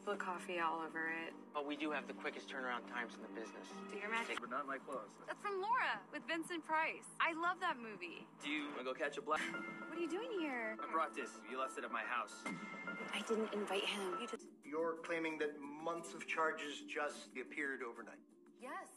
Split coffee all over it. But we do have the quickest turnaround times in the business. Do your magic. But not my clothes. That's from Laura with Vincent Price. I love that movie. Do you want to go catch a black? What are you doing here? I brought this. You left it at my house. I didn't invite him. You're claiming that months of charges just appeared overnight. Yes.